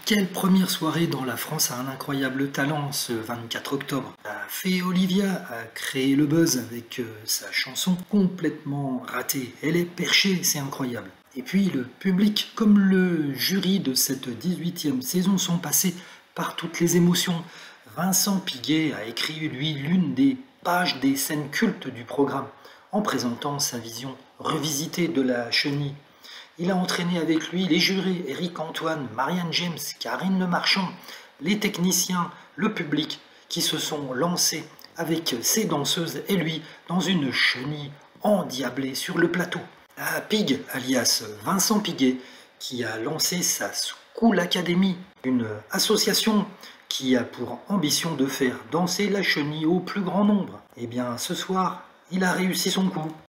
Quelle première soirée dans La France a un incroyable talent ce 24 octobre. La fée Olivia a créé le buzz avec sa chanson complètement ratée. Elle est perchée, c'est incroyable. Et puis le public comme le jury de cette 18e saison sont passés par toutes les émotions. Vincent Piguet a écrit lui l'une des pages des scènes cultes du programme en présentant sa vision revisitée de la chenille. Il a entraîné avec lui les jurés, Éric Antoine, Marianne James, Karine Le Marchand, les techniciens, le public, qui se sont lancés avec ses danseuses et lui dans une chenille endiablée sur le plateau. La Pig, alias Vincent Piguet, qui a lancé sa School Academy, une association qui a pour ambition de faire danser la chenille au plus grand nombre. Eh bien, ce soir, il a réussi son coup.